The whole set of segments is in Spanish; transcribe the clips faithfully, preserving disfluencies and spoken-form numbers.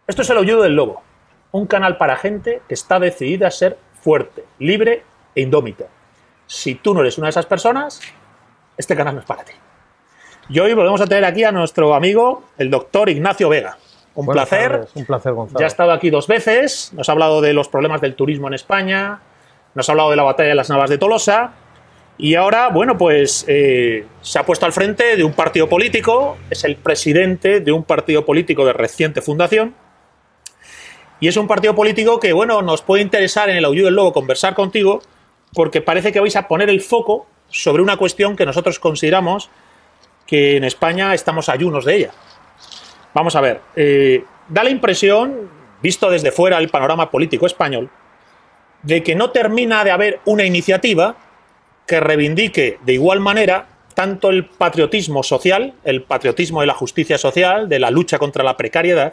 Esto es El Aullido del Lobo, un canal para gente que está decidida a ser fuerte, libre e indómita. Si tú no eres una de esas personas, este canal no es para ti. Y hoy volvemos a tener aquí a nuestro amigo, el doctor Ignacio Vega. Un Buenas placer. tardes. Un placer, Gonzalo. Ya ha estado aquí dos veces, nos ha hablado de los problemas del turismo en España, nos ha hablado de la batalla de las Navas de Tolosa, y ahora, bueno, pues eh, se ha puesto al frente de un partido político, es el presidente de un partido político de reciente fundación, y es un partido político que, bueno, nos puede interesar en El Aullido del Lobo conversar contigo, porque parece que vais a poner el foco sobre una cuestión que nosotros consideramos que en España estamos ayunos de ella. Vamos a ver, eh, da la impresión, visto desde fuera el panorama político español, de que no termina de haber una iniciativa que reivindique de igual manera tanto el patriotismo social, el patriotismo de la justicia social, de la lucha contra la precariedad,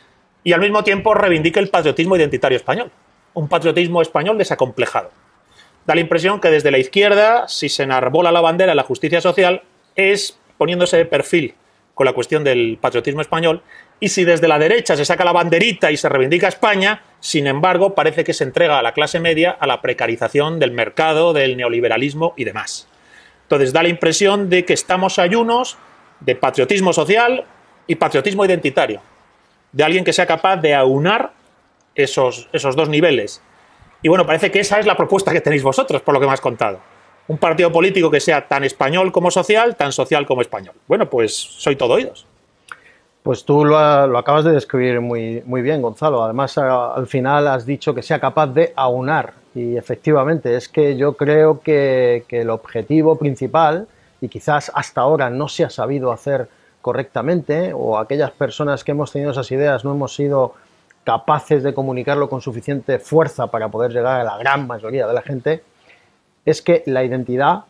y al mismo tiempo reivindique el patriotismo identitario español, un patriotismo español desacomplejado. Da la impresión que desde la izquierda, si se enarbola la bandera de la justicia social, es poniéndose de perfil con la cuestión del patriotismo español, y si desde la derecha se saca la banderita y se reivindica España, sin embargo, parece que se entrega a la clase media a la precarización del mercado, del neoliberalismo y demás. Entonces da la impresión de que estamos ayunos de patriotismo social y patriotismo identitario, de alguien que sea capaz de aunar esos, esos dos niveles. Y bueno, parece que esa es la propuesta que tenéis vosotros, por lo que me has contado. Un partido político que sea tan español como social, tan social como español. Bueno, pues soy todo oídos. Pues tú lo, ha, lo acabas de describir muy, muy bien, Gonzalo. Además, a, al final has dicho que sea capaz de aunar. Y efectivamente, es que yo creo que, que el objetivo principal, y quizás hasta ahora no se ha sabido hacer correctamente, o aquellas personas que hemos tenido esas ideas no hemos sido capaces de comunicarlo con suficiente fuerza para poder llegar a la gran mayoría de la gente, es que la identidad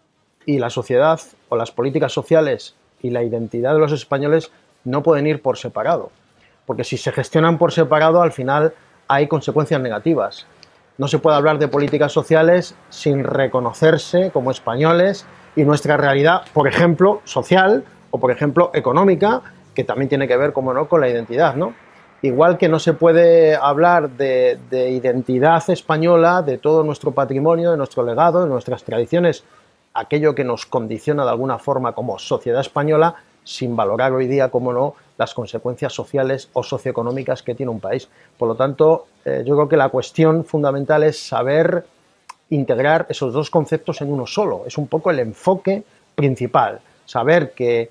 y la sociedad, o las políticas sociales y la identidad de los españoles no pueden ir por separado, porque si se gestionan por separado, al final hay consecuencias negativas. No se puede hablar de políticas sociales sin reconocerse como españoles y nuestra realidad, por ejemplo, social o, por ejemplo, económica, que también tiene que ver, como no, con la identidad, ¿no? Igual que no se puede hablar de, de identidad española, de todo nuestro patrimonio, de nuestro legado, de nuestras tradiciones, aquello que nos condiciona de alguna forma como sociedad española, sin valorar hoy día, como no, las consecuencias sociales o socioeconómicas que tiene un país. Por lo tanto, eh, yo creo que la cuestión fundamental es saber integrar esos dos conceptos en uno solo. Es un poco el enfoque principal, saber que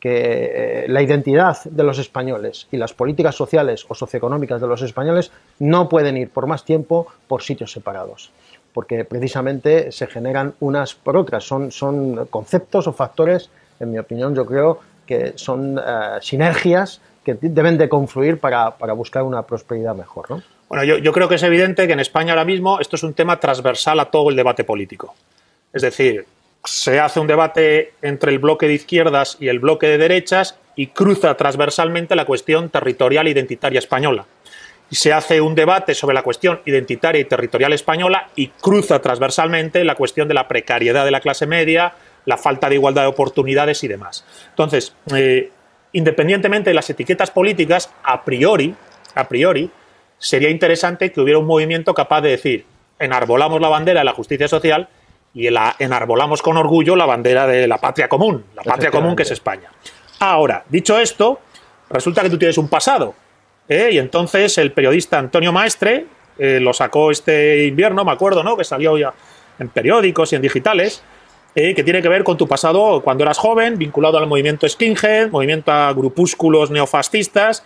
que la identidad de los españoles y las políticas sociales o socioeconómicas de los españoles no pueden ir por más tiempo por sitios separados, porque precisamente se generan unas por otras, son, son conceptos o factores, en mi opinión, yo creo que son uh, sinergias que deben de confluir para, para buscar una prosperidad mejor, ¿no? Bueno, yo, yo creo que es evidente que en España ahora mismo esto es un tema transversal a todo el debate político. Es decir, se hace un debate entre el bloque de izquierdas y el bloque de derechas y cruza transversalmente la cuestión territorial e identitaria española. Y se hace un debate sobre la cuestión identitaria y territorial española y cruza transversalmente la cuestión de la precariedad de la clase media, la falta de igualdad de oportunidades y demás. Entonces, eh, independientemente de las etiquetas políticas, a priori, a priori, sería interesante que hubiera un movimiento capaz de decir: enarbolamos la bandera de la justicia social y la enarbolamos con orgullo la bandera de la patria común, la patria común que es España. Ahora, dicho esto, resulta que tú tienes un pasado, ¿eh? Y entonces el periodista Antonio Maestre eh, lo sacó este invierno, me acuerdo, ¿no?, que salió ya en periódicos y en digitales, eh, que tiene que ver con tu pasado cuando eras joven, vinculado al movimiento skinhead, movimiento a grupúsculos neofascistas,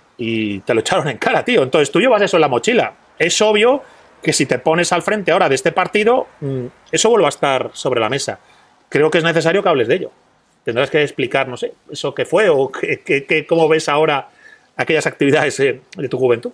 y te lo echaron en cara, tío. Entonces tú llevas eso en la mochila. Es obvio que si te pones al frente ahora de este partido, eso vuelve a estar sobre la mesa. Creo que es necesario que hables de ello. Tendrás que explicar, no sé, eso qué fue o qué, qué, qué, cómo ves ahora aquellas actividades de tu juventud.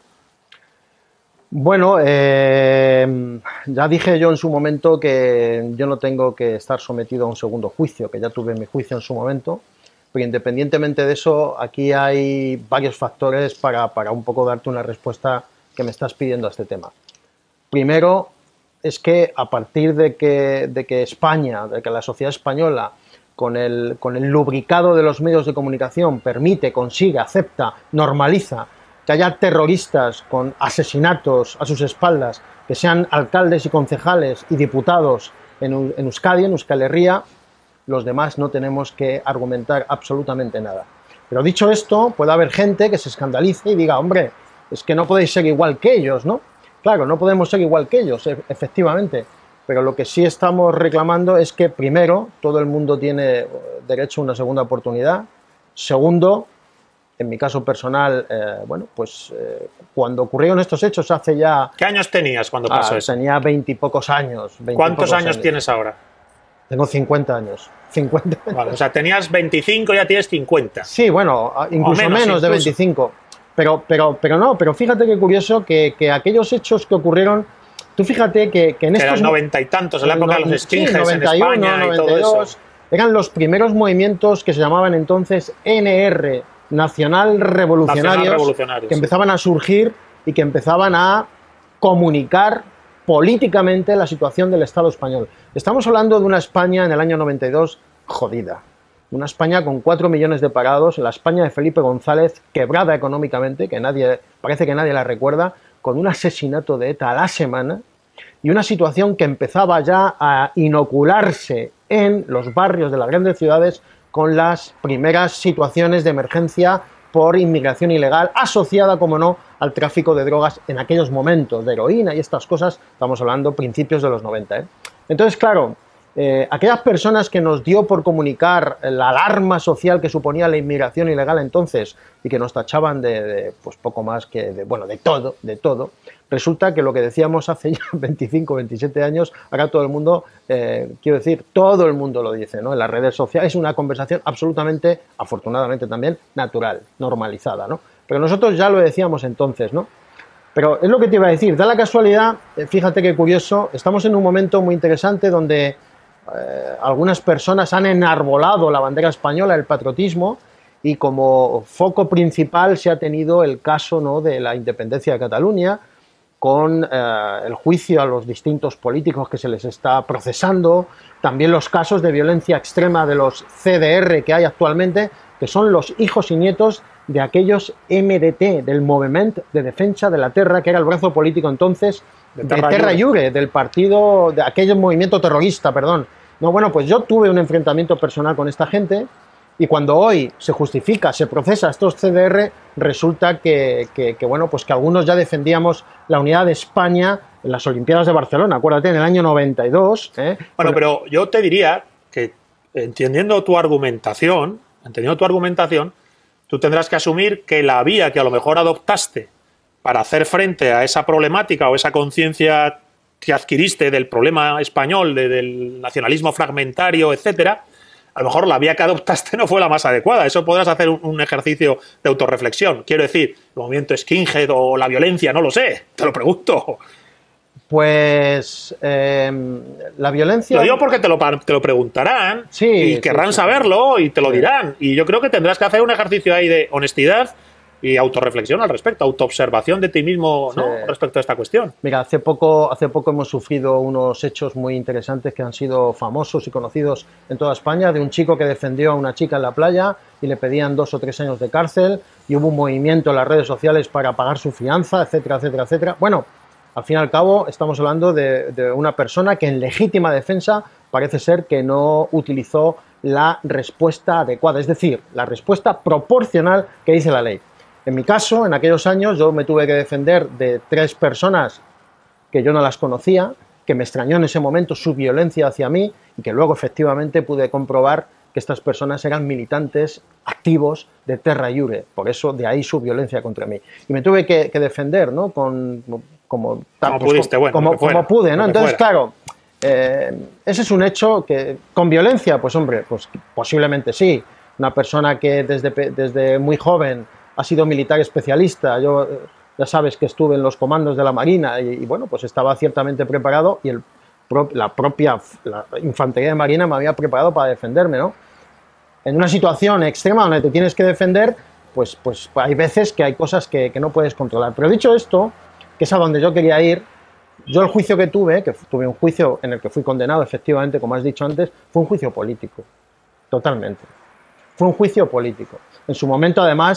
Bueno, eh, ya dije yo en su momento que yo no tengo que estar sometido a un segundo juicio, que ya tuve mi juicio en su momento, pero independientemente de eso, aquí hay varios factores para, para un poco darte una respuesta que me estás pidiendo a este tema. Primero, es que a partir de que, de que España, de que la sociedad española, con el, con el lubricado de los medios de comunicación, permite, consigue, acepta, normaliza que haya terroristas con asesinatos a sus espaldas, que sean alcaldes y concejales y diputados en, en Euskadi, en Euskal Herria, los demás no tenemos que argumentar absolutamente nada. Pero dicho esto, puede haber gente que se escandalice y diga, hombre, es que no podéis ser igual que ellos, ¿no? Claro, no podemos ser igual que ellos, efectivamente, pero lo que sí estamos reclamando es que, primero, todo el mundo tiene derecho a una segunda oportunidad. Segundo, en mi caso personal, eh, bueno, pues eh, cuando ocurrieron estos hechos hace ya... ¿Qué años tenías cuando pasó ah, eso? Tenía veintipocos años. veinte ¿Cuántos años, años tienes ahora? Tengo cincuenta años. cincuenta. Vale, o sea, tenías veinticinco, ya tienes cincuenta. Sí, bueno, incluso menos, menos de incluso. veinticinco. Pero, pero, pero no, pero fíjate qué curioso que, que aquellos hechos que ocurrieron, tú fíjate que, que en estos... Eran noventa y tantos, en la época de los skinheads, sí, noventa y uno, en España noventa y dos, y todo eso. Eran los primeros movimientos que se llamaban entonces N R, Nacional Revolucionarios, Nacional Revolucionarios que sí. empezaban a surgir y que empezaban a comunicar políticamente la situación del Estado español. Estamos hablando de una España en el año noventa y dos jodida. Una España con cuatro millones de parados, la España de Felipe González quebrada económicamente, que nadie, parece que nadie la recuerda, con un asesinato de ETA a la semana y una situación que empezaba ya a inocularse en los barrios de las grandes ciudades con las primeras situaciones de emergencia por inmigración ilegal asociada, como no, al tráfico de drogas en aquellos momentos, de heroína y estas cosas, estamos hablando principios de los noventa. ¿eh? Entonces, claro, eh, aquellas personas que nos dio por comunicar la alarma social que suponía la inmigración ilegal entonces y que nos tachaban de, de pues poco más que, de, bueno, de todo, de todo, resulta que lo que decíamos hace ya veinticinco, veintisiete años, ahora todo el mundo, eh, quiero decir, todo el mundo lo dice, ¿no? En las redes sociales es una conversación absolutamente, afortunadamente también, natural, normalizada, ¿no? Pero nosotros ya lo decíamos entonces, ¿no? Pero es lo que te iba a decir, da la casualidad, fíjate qué curioso, estamos en un momento muy interesante donde eh, algunas personas han enarbolado la bandera española, el patriotismo, y como foco principal se ha tenido el caso, ¿no?, de la independencia de Cataluña, con eh, el juicio a los distintos políticos que se les está procesando, también los casos de violencia extrema de los C D R que hay actualmente, que son los hijos y nietos de aquellos M D T, del Moviment de Defensa de la Terra, que era el brazo político entonces de Terra, de Terra Iure, del partido, de aquel movimiento terrorista, perdón. No, bueno, pues yo tuve un enfrentamiento personal con esta gente, y cuando hoy se justifica, se procesa a estos C D R, resulta que, que, que, bueno, pues que algunos ya defendíamos la unidad de España en las Olimpiadas de Barcelona, acuérdate, en el año noventa y dos. ¿eh? Bueno, pero yo te diría que, entendiendo tu argumentación, entendiendo tu argumentación, tú tendrás que asumir que la vía que a lo mejor adoptaste para hacer frente a esa problemática o esa conciencia que adquiriste del problema español, de, del nacionalismo fragmentario, etcétera, a lo mejor la vía que adoptaste no fue la más adecuada. Eso podrás hacer un, un ejercicio de autorreflexión. Quiero decir, el movimiento skinhead o la violencia, no lo sé, te lo pregunto. Pues eh, la violencia... Lo digo porque te lo, te lo preguntarán sí, y querrán sí, sí. saberlo y te lo sí. dirán. Y yo creo que tendrás que hacer un ejercicio ahí de honestidad y autorreflexión al respecto, autoobservación de ti mismo, ¿no? sí. respecto a esta cuestión. Mira, hace poco, hace poco hemos sufrido unos hechos muy interesantes que han sido famosos y conocidos en toda España, de un chico que defendió a una chica en la playa y le pedían dos o tres años de cárcel, y hubo un movimiento en las redes sociales para pagar su fianza, etcétera, etcétera, etcétera. Bueno, al fin y al cabo estamos hablando de, de una persona que en legítima defensa parece ser que no utilizó la respuesta adecuada, es decir, la respuesta proporcional que dice la ley. En mi caso, en aquellos años, yo me tuve que defender de tres personas que yo no las conocía, que me extrañó en ese momento su violencia hacia mí y que luego efectivamente pude comprobar que estas personas eran militantes activos de Terra Iure, por eso de ahí su violencia contra mí. Y me tuve que, que defender, ¿no? Con, como, como, pues, pudiste, bueno, como, fuera, como pude, ¿no? Entonces, fuera. claro, eh, ese es un hecho que, con violencia, pues hombre, pues posiblemente sí. Una persona que desde, desde muy joven ha sido militar especialista, yo ya sabes que estuve en los comandos de la Marina y, y bueno, pues estaba ciertamente preparado y el, la propia la infantería de Marina me había preparado para defenderme, ¿no? En una situación extrema donde te tienes que defender, pues, pues hay veces que hay cosas que, que no puedes controlar. Pero dicho esto, que es a donde yo quería ir, yo el juicio que tuve, que tuve un juicio en el que fui condenado efectivamente, como has dicho antes, fue un juicio político, totalmente. Fue un juicio político. En su momento, además,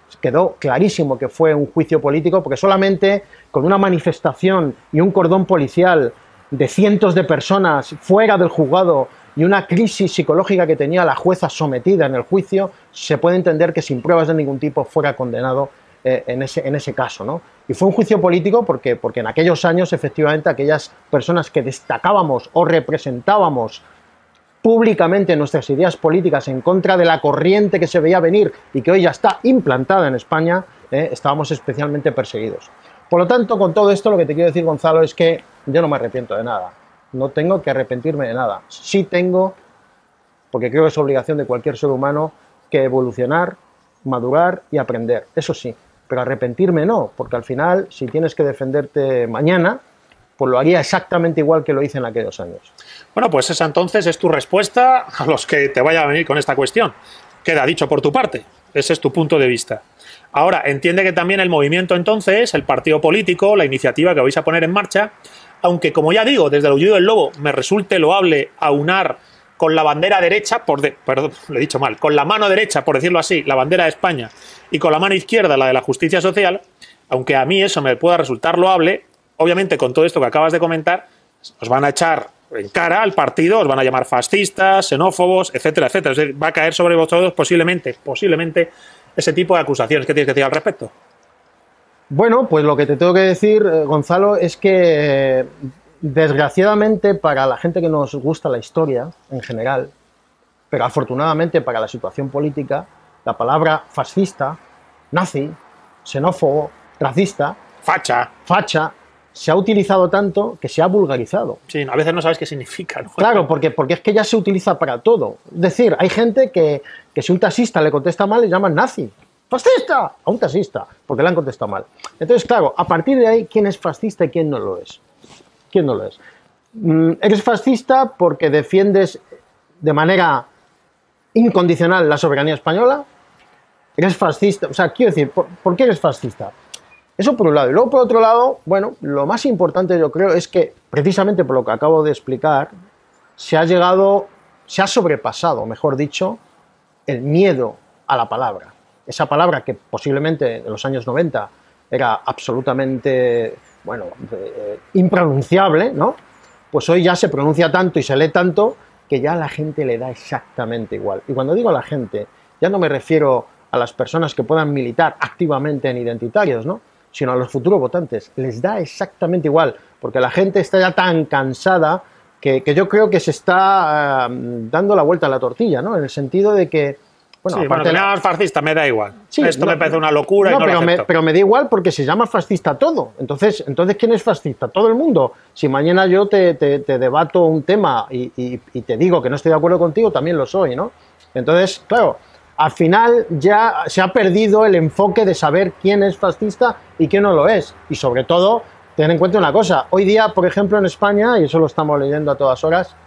quedó clarísimo que fue un juicio político, porque solamente con una manifestación y un cordón policial de cientos de personas fuera del juzgado y una crisis psicológica que tenía la jueza sometida en el juicio, se puede entender que sin pruebas de ningún tipo fuera condenado eh, en, ese, en ese caso, ¿no? Y fue un juicio político porque, porque en aquellos años, efectivamente, aquellas personas que destacábamos o representábamos públicamente nuestras ideas políticas en contra de la corriente que se veía venir y que hoy ya está implantada en España, eh, estábamos especialmente perseguidos. Por lo tanto, con todo esto, lo que te quiero decir, Gonzalo, es que yo no me arrepiento de nada. No tengo que arrepentirme de nada. Sí tengo, porque creo que es obligación de cualquier ser humano, que evolucionar, madurar y aprender. Eso sí, pero arrepentirme no, porque al final, si tienes que defenderte mañana, pues lo haría exactamente igual que lo hice en aquellos años. Bueno, pues esa entonces es tu respuesta a los que te vaya a venir con esta cuestión. Queda dicho por tu parte. Ese es tu punto de vista. Ahora, entiende que también el movimiento entonces, el partido político, la iniciativa que vais a poner en marcha, aunque como ya digo, desde el aullido del lobo me resulte loable aunar con la bandera derecha, por de, perdón, lo he dicho mal, con la mano derecha, por decirlo así, la bandera de España, y con la mano izquierda la de la justicia social, aunque a mí eso me pueda resultar loable, obviamente con todo esto que acabas de comentar, os van a echar en cara al partido, os van a llamar fascistas, xenófobos, etcétera, etcétera. Es decir, va a caer sobre vosotros posiblemente, posiblemente ese tipo de acusaciones. ¿Qué tienes que decir al respecto? Bueno, pues lo que te tengo que decir, Gonzalo, es que desgraciadamente para la gente que nos gusta la historia en general, pero afortunadamente para la situación política, la palabra fascista, nazi, xenófobo, racista, facha, facha, se ha utilizado tanto que se ha vulgarizado. Sí, a veces no sabes qué significa, ¿no? Claro, porque, porque es que ya se utiliza para todo. Es decir, hay gente que, que si un taxista le contesta mal, le llaman nazi. ¡Fascista! A un taxista, porque le han contestado mal. Entonces, claro, a partir de ahí, ¿quién es fascista y quién no lo es? ¿Quién no lo es? Mm, eres fascista porque defiendes de manera incondicional la soberanía española. Eres fascista, o sea, quiero decir, ¿por, ¿por qué eres fascista? Eso por un lado. Y luego, por otro lado, bueno, lo más importante yo creo es que, precisamente por lo que acabo de explicar, se ha llegado, se ha sobrepasado, mejor dicho, el miedo a la palabra. Esa palabra que posiblemente en los años noventa era absolutamente, bueno, eh, impronunciable, ¿no? Pues hoy ya se pronuncia tanto y se lee tanto que ya a la gente le da exactamente igual. Y cuando digo a la gente, ya no me refiero a las personas que puedan militar activamente en identitarios, ¿no?, sino a los futuros votantes. Les da exactamente igual, porque la gente está ya tan cansada que, que yo creo que se está uh, dando la vuelta a la tortilla, ¿no? En el sentido de que... Bueno, sí, bueno, que me llamas fascista, me da igual. Sí, Esto no, me parece una locura no, y no pero lo acepto. Me, pero me da igual porque se llama fascista todo. Entonces, entonces ¿quién es fascista? Todo el mundo. Si mañana yo te, te, te debato un tema y, y, y te digo que no estoy de acuerdo contigo, también lo soy, ¿no? Entonces, claro... Al final ya se ha perdido el enfoque de saber quién es fascista y quién no lo es. Y sobre todo, ten en cuenta una cosa. Hoy día, por ejemplo, en España, y eso lo estamos leyendo a todas horas,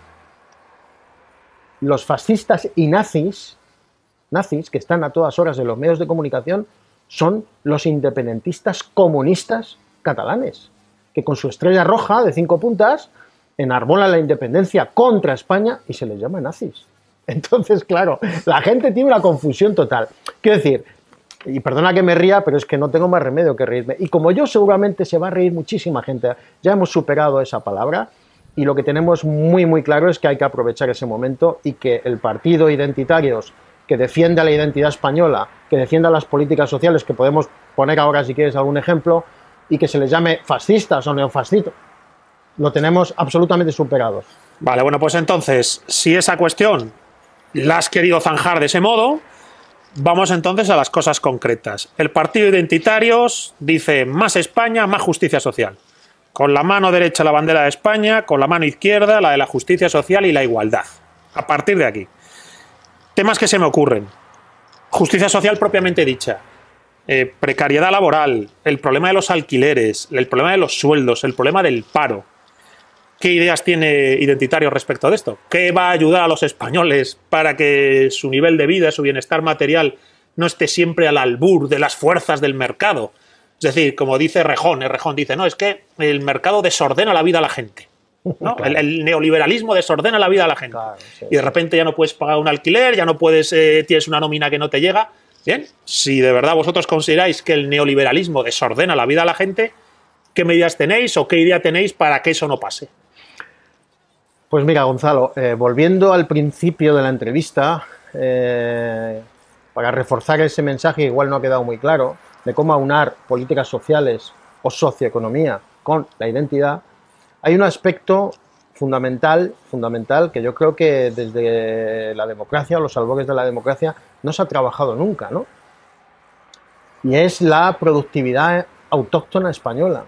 los fascistas y nazis, nazis que están a todas horas en los medios de comunicación, son los independentistas comunistas catalanes, que con su estrella roja de cinco puntas enarbolan la independencia contra España y se les llama nazis. Entonces, claro, la gente tiene una confusión total. Quiero decir, y perdona que me ría, pero es que no tengo más remedio que reírme. Y como yo, seguramente se va a reír muchísima gente. Ya hemos superado esa palabra y lo que tenemos muy, muy claro es que hay que aprovechar ese momento y que el partido Identitarios, que defienda la identidad española, que defienda las políticas sociales, que podemos poner ahora, si quieres, algún ejemplo, y que se les llame fascistas o neofascistas, lo tenemos absolutamente superados. Vale, bueno, pues entonces, si esa cuestión la has querido zanjar de ese modo, vamos entonces a las cosas concretas. El partido Identitarios dice más España, más justicia social. Con la mano derecha la bandera de España, con la mano izquierda la de la justicia social y la igualdad. A partir de aquí. Temas que se me ocurren. Justicia social propiamente dicha. Eh, precariedad laboral, el problema de los alquileres, el problema de los sueldos, el problema del paro. ¿Qué ideas tiene Identitarios respecto de esto? ¿Qué va a ayudar a los españoles para que su nivel de vida, su bienestar material no esté siempre al albur de las fuerzas del mercado? Es decir, como dice Rejón, Rejón dice, no, es que el mercado desordena la vida a la gente, ¿no? Claro. El, el neoliberalismo desordena la vida a la gente. Claro, sí, y de repente ya no puedes pagar un alquiler, ya no puedes, eh, tienes una nómina que no te llega. Bien, si de verdad vosotros consideráis que el neoliberalismo desordena la vida a la gente, ¿qué medidas tenéis o qué idea tenéis para que eso no pase? Pues mira, Gonzalo, eh, volviendo al principio de la entrevista, eh, para reforzar ese mensaje, igual no ha quedado muy claro, de cómo aunar políticas sociales o socioeconomía con la identidad, hay un aspecto fundamental, fundamental que yo creo que desde la democracia, o los albores de la democracia, no se ha trabajado nunca, ¿no? Y es la productividad autóctona española.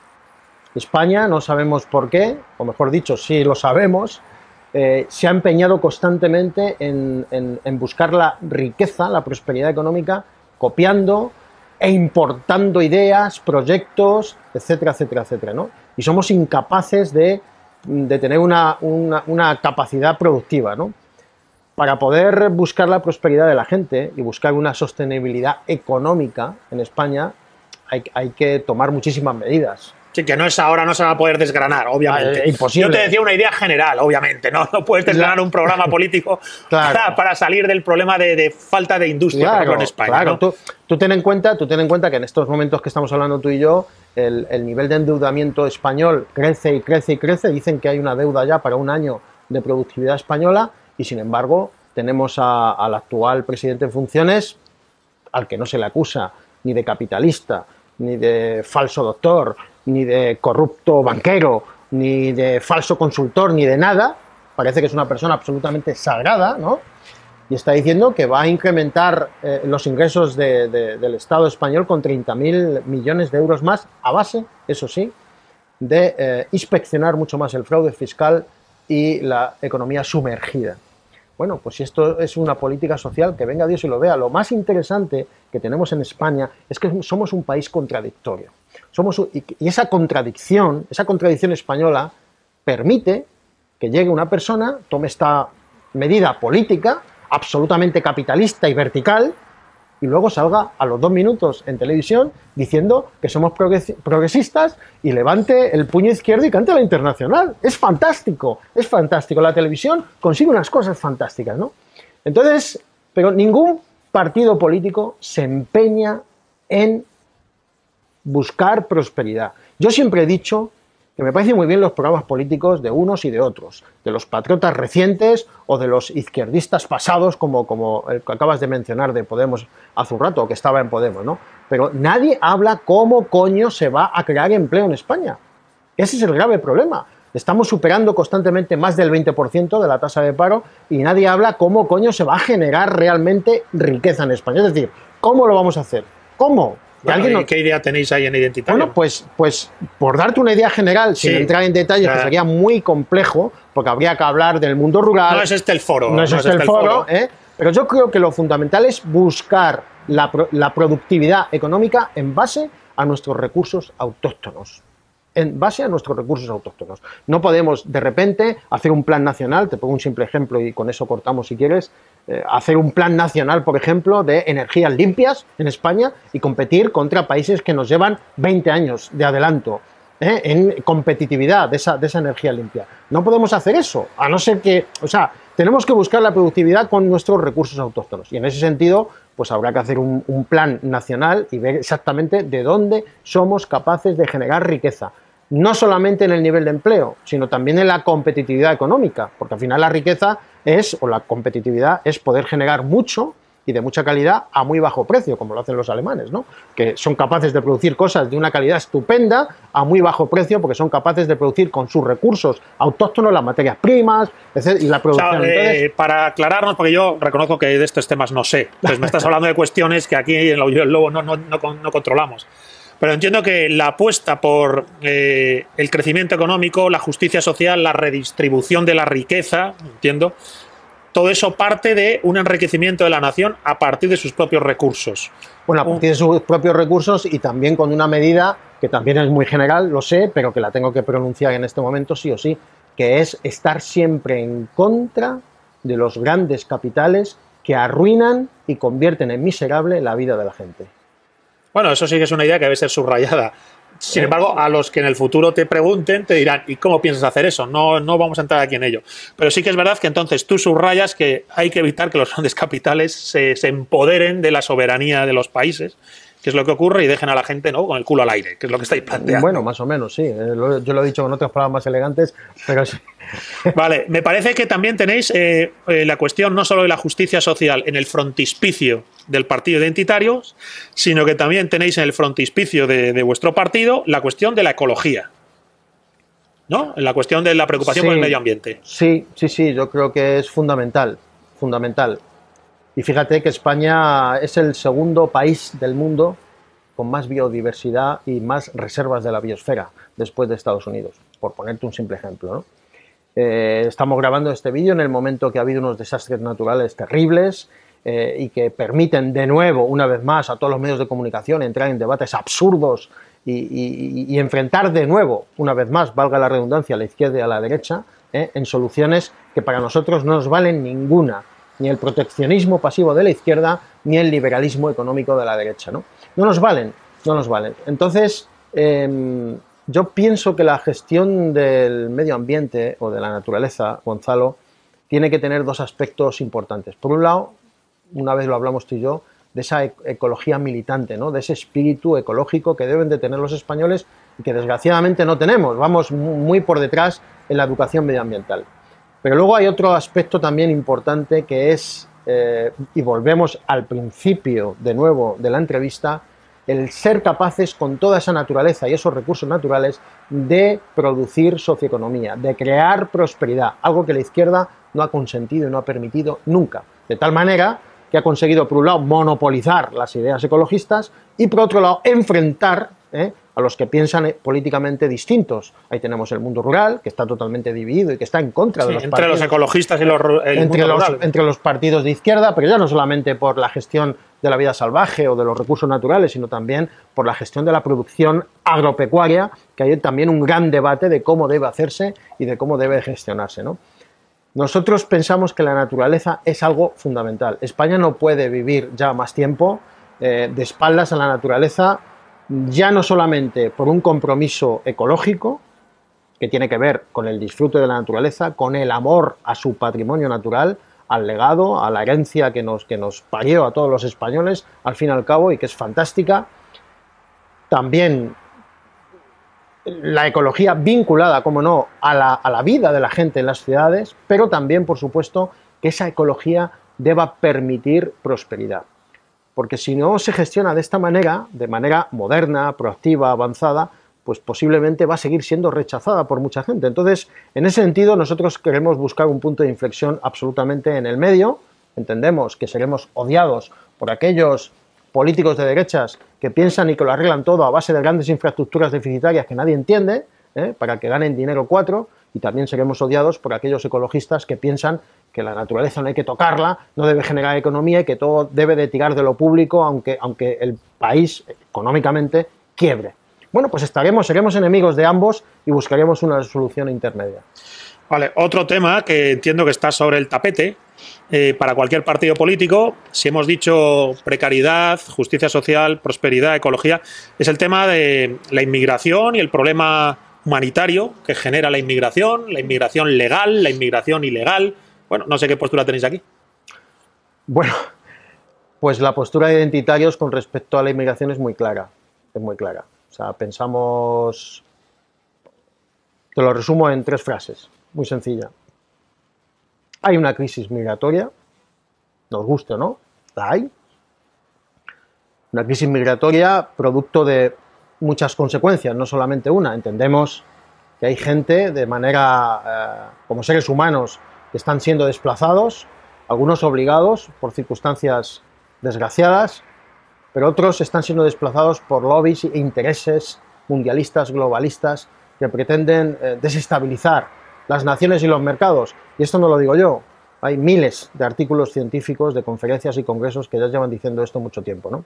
España, no sabemos por qué, o mejor dicho, sí lo sabemos, eh, se ha empeñado constantemente en, en, en buscar la riqueza, la prosperidad económica, copiando e importando ideas, proyectos, etcétera, etcétera, etcétera, ¿no? Y somos incapaces de, de tener una, una, una capacidad productiva, ¿no? Para poder buscar la prosperidad de la gente y buscar una sostenibilidad económica en España, hay, hay que tomar muchísimas medidas. Sí, que no es ahora, no se va a poder desgranar, obviamente. Ah, imposible. Yo te decía una idea general, obviamente, no, no puedes desgranar un programa político claro. para, para salir del problema de, de falta de industria, claro, por ejemplo, en España. Claro, ¿no? tú, tú, ten en cuenta, tú ten en cuenta que en estos momentos que estamos hablando tú y yo, el, el nivel de endeudamiento español crece y crece y crece. Dicen que hay una deuda ya para un año de productividad española y, sin embargo, tenemos a, al actual presidente en funciones, al que no se le acusa ni de capitalista, ni de falso doctor, ni de corrupto banquero, ni de falso consultor, ni de nada. Parece que es una persona absolutamente sagrada, ¿no? Y está diciendo que va a incrementar eh, los ingresos de, de, del Estado español con treinta mil millones de euros más, a base, eso sí, de eh, inspeccionar mucho más el fraude fiscal y la economía sumergida. Bueno, pues si esto es una política social, que venga Dios y lo vea. Lo más interesante que tenemos en España es que somos un país contradictorio. Somos, y esa contradicción, esa contradicción española permite que llegue una persona, tome esta medida política, absolutamente capitalista y vertical, y luego salga a los dos minutos en televisión diciendo que somos progresistas y levante el puño izquierdo y cante la Internacional. Es fantástico, es fantástico. La televisión consigue unas cosas fantásticas, ¿no? Entonces, pero ningún partido político se empeña en buscar prosperidad. Yo siempre he dicho que me parecen muy bien los programas políticos de unos y de otros, de los patriotas recientes o de los izquierdistas pasados, como, como el que acabas de mencionar de Podemos hace un rato, que estaba en Podemos, ¿no? Pero nadie habla cómo coño se va a crear empleo en España. Ese es el grave problema. Estamos superando constantemente más del veinte por ciento de la tasa de paro y nadie habla cómo coño se va a generar realmente riqueza en España. Es decir, ¿cómo lo vamos a hacer? ¿Cómo? Bueno, ¿y no... qué idea tenéis ahí en Identitario? Bueno, pues, pues por darte una idea general, sí, sin entrar en detalles, ya. que sería muy complejo, porque habría que hablar del mundo rural. No es este el foro. No es no este, es este el foro, foro. ¿eh? Pero yo creo que lo fundamental es buscar la, la productividad económica en base a nuestros recursos autóctonos. En base a nuestros recursos autóctonos. No podemos, de repente, hacer un plan nacional, te pongo un simple ejemplo y con eso cortamos si quieres, eh, hacer un plan nacional, por ejemplo, de energías limpias en España y competir contra países que nos llevan veinte años de adelanto eh, en competitividad de esa, de esa energía limpia. No podemos hacer eso, a no ser que, o sea, tenemos que buscar la productividad con nuestros recursos autóctonos y en ese sentido, pues habrá que hacer un, un plan nacional y ver exactamente de dónde somos capaces de generar riqueza. No solamente en el nivel de empleo, sino también en la competitividad económica, porque al final la riqueza es, o la competitividad, es poder generar mucho y de mucha calidad a muy bajo precio, como lo hacen los alemanes, ¿no? Que son capaces de producir cosas de una calidad estupenda a muy bajo precio, porque son capaces de producir con sus recursos autóctonos las materias primas, etcétera, y la producción. O sea, eh, Entonces, para aclararnos, porque yo reconozco que de estos temas no sé, entonces me estás hablando de cuestiones que aquí en el Lobo no, no, no, no controlamos. Pero entiendo que la apuesta por eh, el crecimiento económico, la justicia social, la redistribución de la riqueza, entiendo, todo eso parte de un enriquecimiento de la nación a partir de sus propios recursos. Bueno, a partir de sus propios recursos y también con una medida que también es muy general, lo sé, pero que la tengo que pronunciar en este momento sí o sí, que es estar siempre en contra de los grandes capitales que arruinan y convierten en miserable la vida de la gente. Bueno, eso sí que es una idea que debe ser subrayada. Sin embargo, a los que en el futuro te pregunten, te dirán, ¿y cómo piensas hacer eso? No, no vamos a entrar aquí en ello. Pero sí que es verdad que entonces tú subrayas que hay que evitar que los grandes capitales se, se empoderen de la soberanía de los países, que es lo que ocurre, y dejen a la gente, ¿no?, con el culo al aire, que es lo que estáis planteando. Bueno, más o menos, sí. Yo lo he dicho con otras palabras más elegantes, pero sí. Vale, me parece que también tenéis eh, eh, la cuestión no solo de la justicia social en el frontispicio del partido identitario, sino que también tenéis en el frontispicio de, de vuestro partido la cuestión de la ecología, ¿no? La cuestión de la preocupación Sí, por el medio ambiente. Sí, sí, sí, yo creo que es fundamental, fundamental. Y fíjate que España es el segundo país del mundo con más biodiversidad y más reservas de la biosfera después de Estados Unidos, por ponerte un simple ejemplo, ¿no? Eh, estamos grabando este vídeo en el momento que ha habido unos desastres naturales terribles eh, y que permiten de nuevo, una vez más, a todos los medios de comunicación entrar en debates absurdos y, y, y enfrentar de nuevo, una vez más, valga la redundancia, a la izquierda y a la derecha, eh, en soluciones que para nosotros no nos valen ninguna, ni el proteccionismo pasivo de la izquierda, ni el liberalismo económico de la derecha, ¿no? No nos valen, no nos valen. Entonces, eh, yo pienso que la gestión del medio ambiente o de la naturaleza, Gonzalo, tiene que tener dos aspectos importantes. Por un lado, una vez lo hablamos tú y yo, de esa ecología militante, ¿no?, de ese espíritu ecológico que deben de tener los españoles y que desgraciadamente no tenemos. Vamos muy por detrás en la educación medioambiental. Pero luego hay otro aspecto también importante que es, eh, y volvemos al principio de nuevo de la entrevista, el ser capaces con toda esa naturaleza y esos recursos naturales de producir socioeconomía, de crear prosperidad, algo que la izquierda no ha consentido y no ha permitido nunca. De tal manera que ha conseguido, por un lado, monopolizar las ideas ecologistas y, por otro lado, enfrentar ¿eh? a los que piensan políticamente distintos. Ahí tenemos el mundo rural, que está totalmente dividido y que está en contra sí, de los entre partidos. Entre los ecologistas y los el entre, mundo los, rural. entre los partidos de izquierda, pero ya no solamente por la gestión de la vida salvaje o de los recursos naturales, sino también por la gestión de la producción agropecuaria, que hay también un gran debate de cómo debe hacerse y de cómo debe gestionarse, ¿no? Nosotros pensamos que la naturaleza es algo fundamental. España no puede vivir ya más tiempo eh, de espaldas a la naturaleza, ya no solamente por un compromiso ecológico, que tiene que ver con el disfrute de la naturaleza, con el amor a su patrimonio natural, al legado, a la herencia que nos, que nos parió a todos los españoles, al fin y al cabo, y que es fantástica. También la ecología vinculada, como no, a la, a la vida de la gente en las ciudades, pero también, por supuesto, que esa ecología deba permitir prosperidad. Porque si no se gestiona de esta manera, de manera moderna, proactiva, avanzada, pues posiblemente va a seguir siendo rechazada por mucha gente. Entonces, en ese sentido, nosotros queremos buscar un punto de inflexión absolutamente en el medio. Entendemos que seremos odiados por aquellos políticos de derechas que piensan y que lo arreglan todo a base de grandes infraestructuras deficitarias que nadie entiende, ¿eh? para que ganen dinero cuatro, y también seremos odiados por aquellos ecologistas que piensan que la naturaleza no hay que tocarla, no debe generar economía y que todo debe de tirar de lo público, aunque, aunque el país económicamente quiebre. Bueno, pues estaremos, seremos enemigos de ambos y buscaremos una solución intermedia. Vale, otro tema que entiendo que está sobre el tapete eh, para cualquier partido político, si hemos dicho precariedad, justicia social, prosperidad, ecología, es el tema de la inmigración y el problema humanitario que genera la inmigración, la inmigración legal, la inmigración ilegal. Bueno, no sé qué postura tenéis aquí. Bueno, pues la postura de identitarios con respecto a la inmigración es muy clara, es muy clara. O sea, pensamos, te lo resumo en tres frases, muy sencilla. Hay una crisis migratoria, nos guste o no, la hay. Una crisis migratoria producto de muchas consecuencias, no solamente una. Entendemos que hay gente de manera, eh, como seres humanos, que están siendo desplazados, algunos obligados por circunstancias desgraciadas, pero otros están siendo desplazados por lobbies e intereses mundialistas, globalistas, que pretenden eh, desestabilizar las naciones y los mercados. Y esto no lo digo yo, hay miles de artículos científicos, de conferencias y congresos que ya llevan diciendo esto mucho tiempo, ¿no?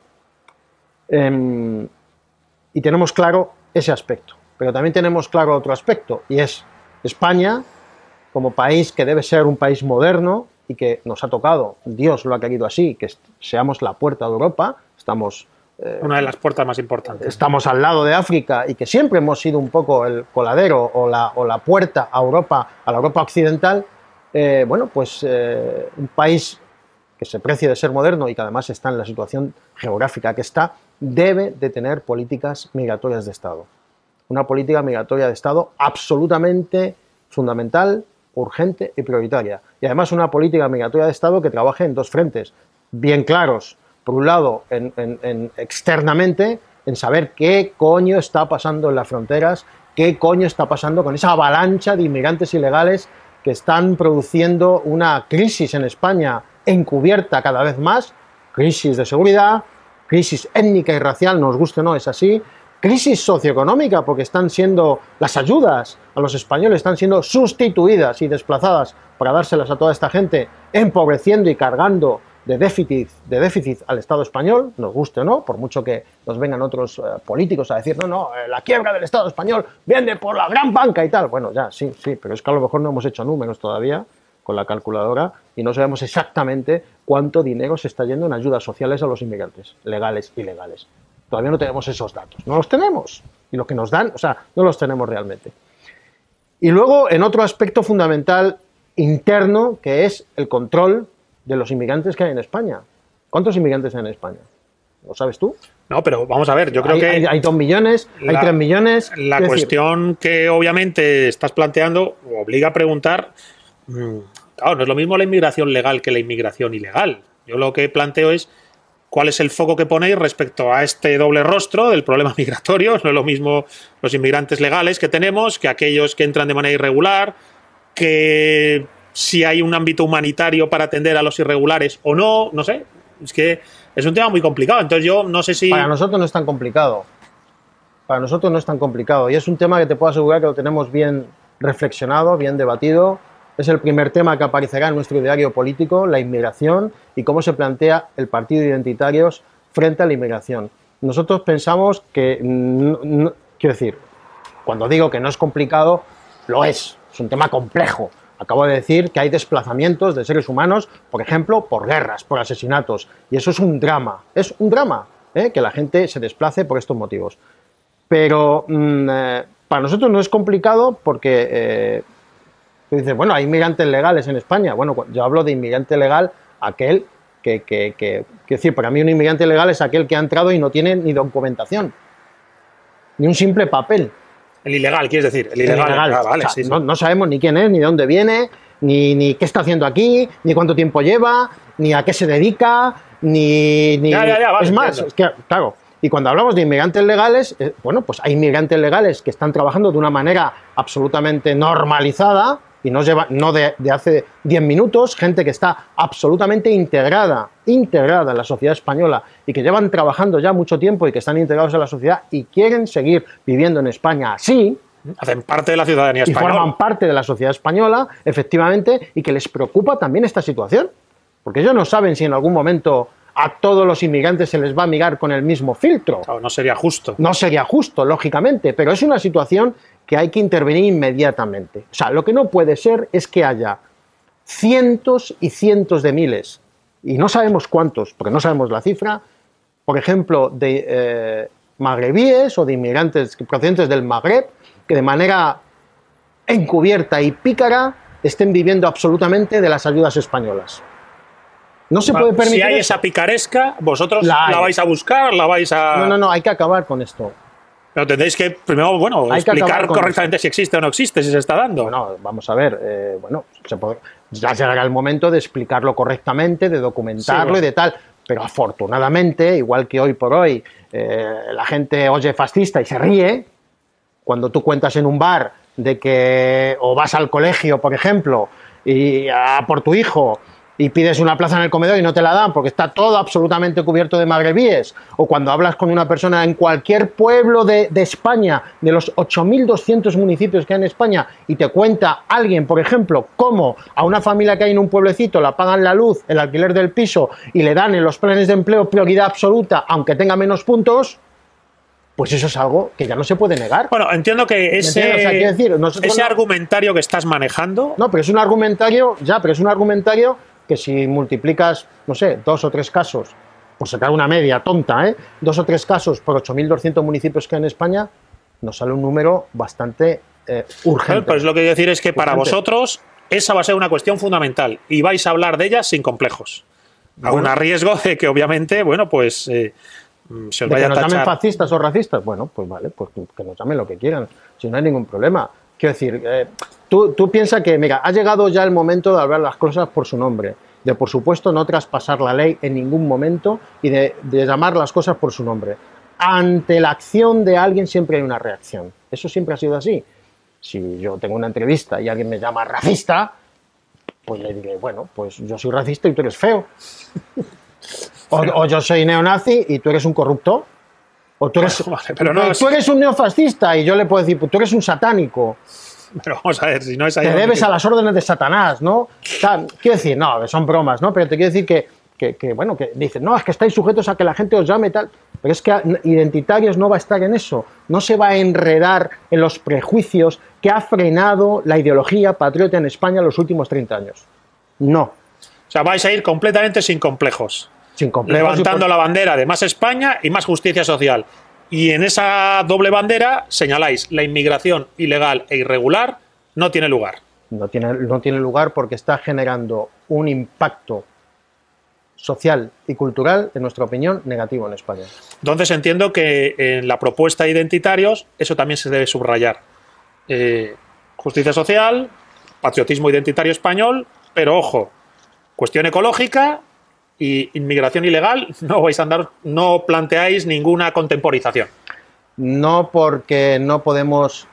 Eh, y tenemos claro ese aspecto, pero también tenemos claro otro aspecto, y es España, como país que debe ser un país moderno y que nos ha tocado, Dios lo ha querido así, que seamos la puerta de Europa, estamos eh, una de las puertas más importantes. Estamos al lado de África y que siempre hemos sido un poco el coladero o la, o la puerta a Europa, a la Europa occidental, eh, bueno, pues eh, un país que se precie de ser moderno y que además está en la situación geográfica que está, debe de tener políticas migratorias de Estado. Una política migratoria de Estado absolutamente fundamental, urgente y prioritaria. Y además una política migratoria de Estado que trabaje en dos frentes bien claros. Por un lado, en, en, en externamente, en saber qué coño está pasando en las fronteras, qué coño está pasando con esa avalancha de inmigrantes ilegales que están produciendo una crisis en España encubierta cada vez más, crisis de seguridad, crisis étnica y racial, nos guste o no, es así, crisis socioeconómica, porque están siendo, las ayudas a los españoles están siendo sustituidas y desplazadas para dárselas a toda esta gente, empobreciendo y cargando de déficit, de déficit al Estado español, nos guste o no, por mucho que nos vengan otros eh, políticos a decir, no, no, eh, la quiebra del Estado español viene por la gran banca y tal. Bueno, ya, sí, sí, pero es que a lo mejor no hemos hecho números todavía con la calculadora y no sabemos exactamente cuánto dinero se está yendo en ayudas sociales a los inmigrantes, legales y ilegales. Todavía no tenemos esos datos, no los tenemos. Y lo que nos dan, o sea, no los tenemos realmente. Y luego, en otro aspecto fundamental interno, que es el control de los inmigrantes que hay en España. ¿Cuántos inmigrantes hay en España? ¿Lo sabes tú? No, pero vamos a ver, yo creo hay, que... Hay, hay dos millones, la, hay tres millones... La cuestión decir, que obviamente estás planteando obliga a preguntar... Mmm, claro, no es lo mismo la inmigración legal que la inmigración ilegal. Yo lo que planteo es cuál es el foco que ponéis respecto a este doble rostro del problema migratorio. No es lo mismo los inmigrantes legales que tenemos que aquellos que entran de manera irregular, que si hay un ámbito humanitario para atender a los irregulares o no, no sé. Es que es un tema muy complicado. Entonces yo no sé si... Para nosotros no es tan complicado. Para nosotros no es tan complicado. Y es un tema que te puedo asegurar que lo tenemos bien reflexionado, bien debatido. Es el primer tema que aparecerá en nuestro diario político, la inmigración y cómo se plantea el partido de identitarios frente a la inmigración. Nosotros pensamos que, no, no, quiero decir, cuando digo que no es complicado, lo es, es un tema complejo. Acabo de decir que hay desplazamientos de seres humanos, por ejemplo, por guerras, por asesinatos, y eso es un drama, es un drama, ¿eh? Que la gente se desplace por estos motivos. Pero mmm, eh, para nosotros no es complicado porque... Eh, Tú dices, bueno, hay inmigrantes legales en España. Bueno, yo hablo de inmigrante legal, aquel que, que, que, que decir, para mí un inmigrante legal es aquel que ha entrado y no tiene ni documentación, ni un simple papel. El ilegal, quieres decir, el ilegal. El ilegal. Ah, vale, o sea, sí, sí. No, no sabemos ni quién es, ni de dónde viene, ni, ni qué está haciendo aquí, ni cuánto tiempo lleva, ni a qué se dedica, ni... ni... Ya, ya, ya, vale, es más, es que, claro, y cuando hablamos de inmigrantes legales, eh, bueno, pues hay inmigrantes legales que están trabajando de una manera absolutamente normalizada, y no, lleva, no de, de hace diez minutos, gente que está absolutamente integrada, integrada en la sociedad española y que llevan trabajando ya mucho tiempo y que están integrados en la sociedad y quieren seguir viviendo en España así. Hacen parte de la ciudadanía española. Y forman parte de la sociedad española, efectivamente, y que les preocupa también esta situación. Porque ellos no saben si en algún momento a todos los inmigrantes se les va a mirar con el mismo filtro. Claro, no sería justo. No sería justo, lógicamente, pero es una situación que hay que intervenir inmediatamente. O sea, lo que no puede ser es que haya cientos y cientos de miles, y no sabemos cuántos, porque no sabemos la cifra, por ejemplo, de eh, magrebíes o de inmigrantes procedentes del Magreb, que de manera encubierta y pícara estén viviendo absolutamente de las ayudas españolas. No se puede permitir. Si hay eso. esa picaresca, vosotros la, la vais a buscar, la vais a... No, no, no, hay que acabar con esto. Pero tendréis que, primero, bueno, Hay explicar correctamente eso. Si existe o no existe, si se está dando. Bueno, vamos a ver, eh, bueno, se puede, ya llegará el momento de explicarlo correctamente, de documentarlo sí, bueno. y de tal, pero afortunadamente, igual que hoy por hoy, eh, la gente oye fascista y se ríe, cuando tú cuentas en un bar de que, o vas al colegio, por ejemplo, y a por tu hijo, y pides una plaza en el comedor y no te la dan porque está todo absolutamente cubierto de magrebíes, o cuando hablas con una persona en cualquier pueblo de, de España, de los ocho mil doscientos municipios que hay en España, y te cuenta alguien, por ejemplo, cómo a una familia que hay en un pueblecito la pagan la luz, el alquiler del piso, y le dan en los planes de empleo prioridad absoluta, aunque tenga menos puntos, pues eso es algo que ya no se puede negar. Bueno, entiendo que ese, o sea, decir, ese no, argumentario que estás manejando... No, pero es un argumentario, ya, pero es un argumentario que si multiplicas, no sé, dos o tres casos por sacar una media tonta, ¿eh? dos o tres casos por ocho mil doscientos municipios que hay en España, nos sale un número bastante eh, urgente. Pues lo que quiero decir es que para urgente. vosotros esa va a ser una cuestión fundamental y vais a hablar de ella sin complejos. Aún bueno, a riesgo de que obviamente, bueno, pues eh, se os de vaya que nos a tachar. llamen fascistas o racistas. Bueno, pues vale, pues que nos llamen lo que quieran, si no hay ningún problema. Quiero decir, eh, tú, tú piensas que, mira, ha llegado ya el momento de hablar las cosas por su nombre, de por supuesto no traspasar la ley en ningún momento y de, de llamar las cosas por su nombre. Ante la acción de alguien siempre hay una reacción. Eso siempre ha sido así. Si yo tengo una entrevista y alguien me llama racista, pues le diré, bueno, pues yo soy racista y tú eres feo. O, o yo soy neonazi y tú eres un corrupto. O tú eres, vale, pero no tú eres un neofascista y yo le puedo decir, pues tú eres un satánico. Pero vamos a ver, si no es ahí. Te debes a las órdenes de Satanás, ¿no? O sea, quiero decir, no, son bromas, ¿no? Pero te quiero decir que, que, que, bueno, que dicen, no, es que estáis sujetos a que la gente os llame y tal. Pero es que Identitarios no va a estar en eso. No se va a enredar en los prejuicios que ha frenado la ideología patriota en España en los últimos treinta años. No. O sea, vais a ir completamente sin complejos. Sin complejos. Levantando por... la bandera de más España y más justicia social. Y en esa doble bandera señaláis la inmigración ilegal e irregular no tiene lugar. No tiene, no tiene lugar porque está generando un impacto social y cultural, en nuestra opinión, negativo en España. Entonces entiendo que en la propuesta de Identitarios eso también se debe subrayar. Eh, justicia social, patriotismo identitario español, pero ojo, cuestión ecológica y inmigración ilegal, no vais a andar, no planteáis ninguna contemporización. No, porque no podemos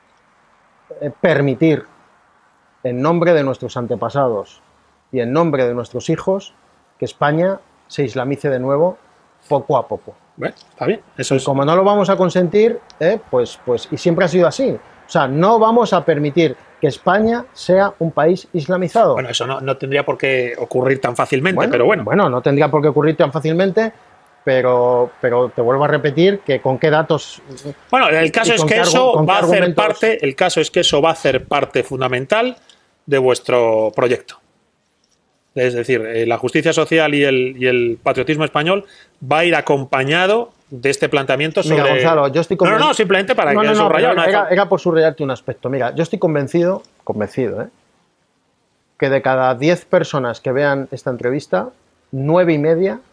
permitir, en nombre de nuestros antepasados y en nombre de nuestros hijos, que España se islamice de nuevo poco a poco. Bueno, está bien. Eso y es... como no lo vamos a consentir, eh, pues, pues, y siempre ha sido así. O sea, no vamos a permitir que España sea un país islamizado. Bueno, eso no, no tendría por qué ocurrir tan fácilmente, bueno, pero bueno. Bueno, no tendría por qué ocurrir tan fácilmente, pero, pero te vuelvo a repetir que con qué datos... Bueno, el caso es que eso va a hacer parte, el caso es que eso va a ser parte fundamental de vuestro proyecto. Es decir, eh, la justicia social y el, y el patriotismo español va a ir acompañado de este planteamiento sobre... Mira, Gonzalo, yo estoy convencido... No, no, no, simplemente para no, que no, no, subrayar... Era, era, era por subrayarte un aspecto. Mira, yo estoy convencido, convencido, ¿eh? que de cada diez personas que vean esta entrevista, nueve y media,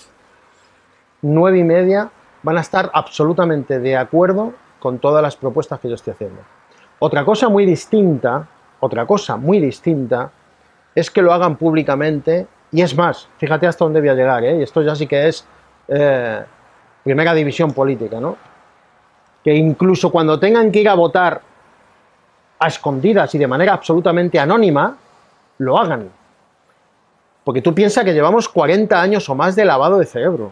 nueve y media van a estar absolutamente de acuerdo con todas las propuestas que yo estoy haciendo. Otra cosa muy distinta, otra cosa muy distinta, es que lo hagan públicamente, y es más, fíjate hasta dónde voy a llegar, ¿eh? Y esto ya sí que es eh, primera división política, ¿no? Que incluso cuando tengan que ir a votar a escondidas y de manera absolutamente anónima, lo hagan. Porque tú piensas que llevamos cuarenta años o más de lavado de cerebro.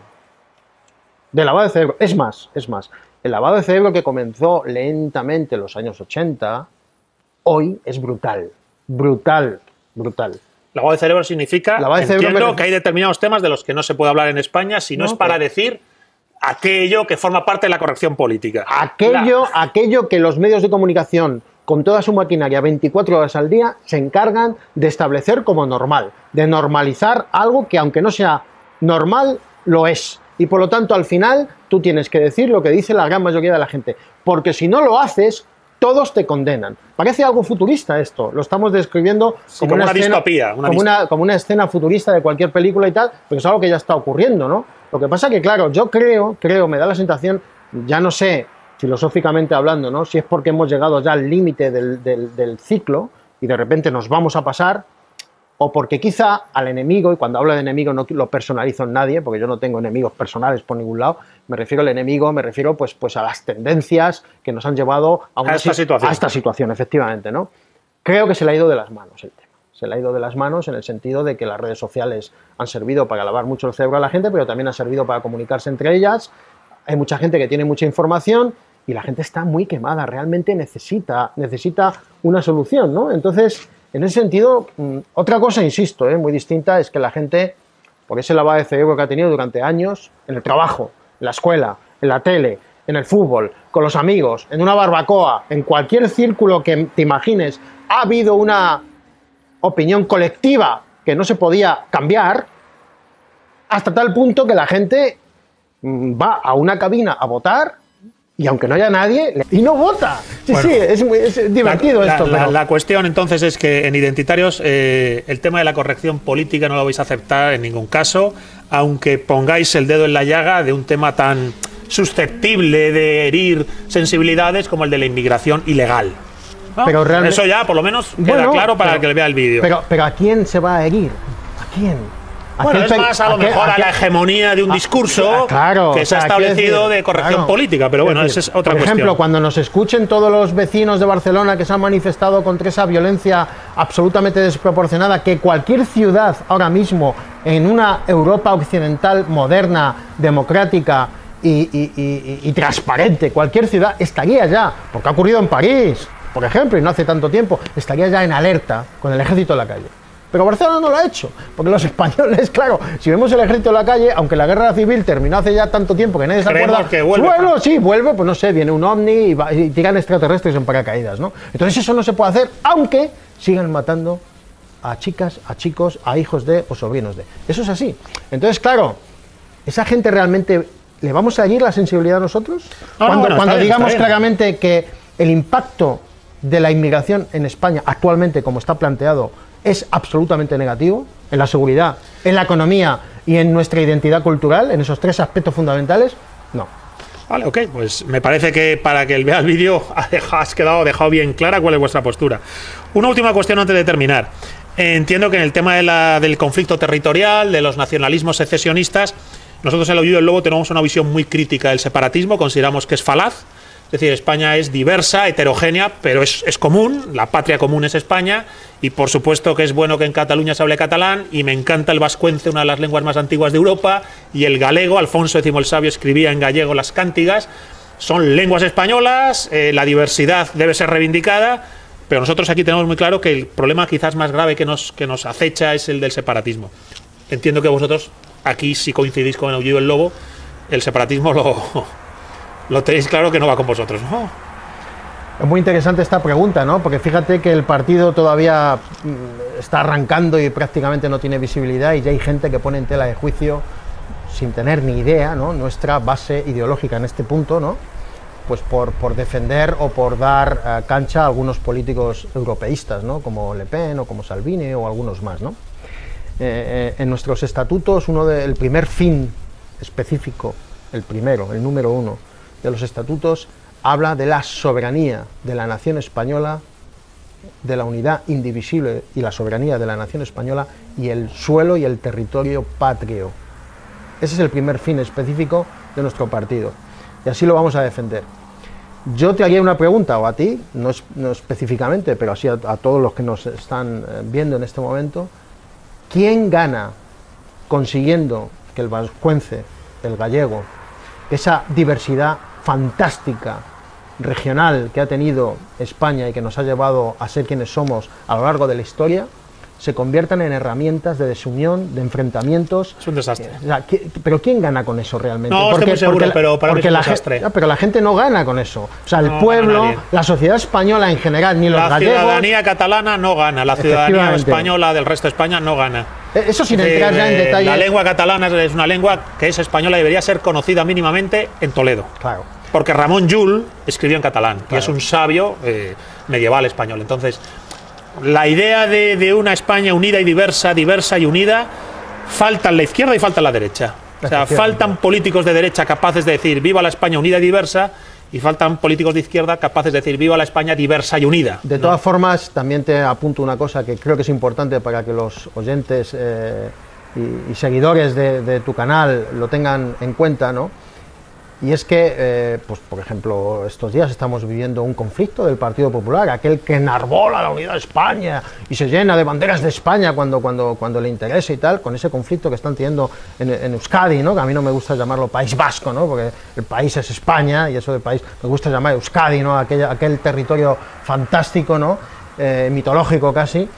De lavado de cerebro. Es más, es más. El lavado de cerebro que comenzó lentamente en los años ochenta, hoy es brutal. Brutal. Brutal. Lavado de cerebro significa, lavado de cerebro entiendo me... que hay determinados temas de los que no se puede hablar en España si no, no es para pero... decir aquello que forma parte de la corrección política. Aquello, la... aquello que los medios de comunicación, con toda su maquinaria, veinticuatro horas al día, se encargan de establecer como normal, de normalizar algo que, aunque no sea normal, lo es. Y por lo tanto, al final, tú tienes que decir lo que dice la gran mayoría de la gente. Porque si no lo haces, todos te condenan. Parece algo futurista esto, lo estamos describiendo como, sí, como una, una escena, distopía. Una como, una, como una escena futurista de cualquier película y tal, pero es algo que ya está ocurriendo, ¿no? Lo que pasa que, claro, yo creo, creo, me da la sensación, ya no sé, filosóficamente hablando, ¿no? Si es porque hemos llegado ya al límite del, del, del ciclo y de repente nos vamos a pasar, o porque quizá al enemigo, y cuando hablo de enemigo no lo personalizo en nadie, porque yo no tengo enemigos personales por ningún lado, me refiero al enemigo, me refiero pues, pues a las tendencias que nos han llevado a, una a, esta, situación. a esta situación, efectivamente, ¿no? Creo que se le ha ido de las manos el tema. Se le ha ido de las manos en el sentido de que las redes sociales han servido para lavar mucho el cerebro a la gente, pero también han servido para comunicarse entre ellas. Hay mucha gente que tiene mucha información y la gente está muy quemada, realmente necesita, necesita una solución, ¿no? Entonces, en ese sentido, otra cosa, insisto, ¿eh? muy distinta, es que la gente, por ese lavado de cerebro que ha tenido durante años, en el trabajo, en la escuela, en la tele, en el fútbol, con los amigos, en una barbacoa, en cualquier círculo que te imagines, ha habido una opinión colectiva que no se podía cambiar, hasta tal punto que la gente va a una cabina a votar y aunque no haya nadie, y no vota. Sí, bueno, sí, es, muy, es divertido la, esto. La, pero... la cuestión entonces es que en Identitarios eh, el tema de la corrección política no lo vais a aceptar en ningún caso, aunque pongáis el dedo en la llaga de un tema tan susceptible de herir sensibilidades como el de la inmigración ilegal. ¿No? Pero realmente... Eso ya, por lo menos, queda bueno, claro para pero, que le vea el vídeo. Pero, pero ¿a quién se va a herir? ¿A quién? Bueno, es más a lo mejor a, a la hegemonía de un discurso a, claro, que se ha establecido decir, de corrección claro, política, pero bueno, esa es otra por cuestión. Por ejemplo, cuando nos escuchen todos los vecinos de Barcelona que se han manifestado contra esa violencia absolutamente desproporcionada, que cualquier ciudad ahora mismo en una Europa occidental moderna, democrática y, y, y, y transparente, cualquier ciudad estaría ya, porque ha ocurrido en París, por ejemplo, y no hace tanto tiempo, estaría ya en alerta con el ejército en la calle. Pero Barcelona no lo ha hecho, porque los españoles, claro, si vemos el ejército en la calle, aunque la guerra civil terminó hace ya tanto tiempo que nadie se acuerda, que vuelve, bueno, sí, vuelve, pues no sé, viene un ovni y, va, y tiran extraterrestres en paracaídas, ¿no? Entonces eso no se puede hacer, aunque sigan matando a chicas, a chicos, a hijos de o sobrinos de. Eso es así. Entonces, claro, esa gente realmente, ¿le vamos a seguir la sensibilidad a nosotros? No, cuando no, bueno, cuando bien, digamos claramente que el impacto de la inmigración en España actualmente, como está planteado, es absolutamente negativo en la seguridad, en la economía y en nuestra identidad cultural, en esos tres aspectos fundamentales, no. Vale, ok, pues me parece que para que él vea el vídeo has quedado dejado bien clara cuál es vuestra postura. Una última cuestión antes de terminar. Entiendo que en el tema de la, del conflicto territorial, de los nacionalismos secesionistas, nosotros en el Aullido del Lobo tenemos una visión muy crítica del separatismo, consideramos que es falaz. Es decir, España es diversa, heterogénea, pero es, es común, la patria común es España, y por supuesto que es bueno que en Cataluña se hable catalán, y me encanta el vascuence, una de las lenguas más antiguas de Europa, y el galego, Alfonso X el Sabio escribía en gallego las cántigas, son lenguas españolas, eh, la diversidad debe ser reivindicada, pero nosotros aquí tenemos muy claro que el problema quizás más grave que nos, que nos acecha es el del separatismo. Entiendo que vosotros, aquí si coincidís con el Aullido del Lobo, el separatismo lo... Lo tenéis claro que no va con vosotros, ¿no? Es muy interesante esta pregunta, ¿no? Porque fíjate que el partido todavía está arrancando y prácticamente no tiene visibilidad y ya hay gente que pone en tela de juicio sin tener ni idea, ¿no? Nuestra base ideológica en este punto, ¿no? Pues por, por defender o por dar uh, cancha a algunos políticos europeístas, ¿no? Como Le Pen o como Salvini o algunos más, ¿no? Eh, eh, en nuestros estatutos, uno de, el primer fin específico, el primero, el número uno, de los estatutos habla de la soberanía de la nación española, de la unidad indivisible y la soberanía de la nación española y el suelo y el territorio patrio. Ese es el primer fin específico de nuestro partido y así lo vamos a defender. Yo te haría una pregunta, o a ti, no, es, no específicamente, pero así a, a todos los que nos están viendo en este momento, ¿quién gana consiguiendo que el vascuence, el gallego, esa diversidad fantástica regional que ha tenido España y que nos ha llevado a ser quienes somos a lo largo de la historia, se conviertan en herramientas de desunión, de enfrentamientos? Es un desastre. O sea, ¿pero quién gana con eso realmente? No, porque, estoy muy seguro, porque, pero para porque mí es un la desastre. gente, pero la gente no gana con eso. O sea, el no pueblo, la sociedad española en general, ni los la gallegos... La ciudadanía catalana no gana, la ciudadanía española del resto de España no gana. Eso sin entrar ya en detalle. La lengua catalana es una lengua que es española y debería ser conocida mínimamente en Toledo. Claro. Porque Ramón Llull escribió en catalán, Claro. y es un sabio eh, medieval español. Entonces, la idea de, de una España unida y diversa, diversa y unida, falta en la izquierda y falta en la derecha. O sea, faltan políticos de derecha capaces de decir viva la España unida y diversa, y faltan políticos de izquierda capaces de decir viva la España diversa y unida. De todas ¿no? formas, también te apunto una cosa que creo que es importante para que los oyentes eh, y, y seguidores de, de tu canal lo tengan en cuenta, ¿no? Y es que, eh, pues por ejemplo, estos días estamos viviendo un conflicto del Partido Popular, aquel que enarbola la unidad de España y se llena de banderas de España cuando, cuando, cuando le interesa y tal, con ese conflicto que están teniendo en, en Euskadi, ¿no? Que a mí no me gusta llamarlo País Vasco, ¿no? Porque el país es España y eso de país me gusta llamar Euskadi, ¿no? Aquel, aquel territorio fantástico, ¿no? Eh, mitológico casi.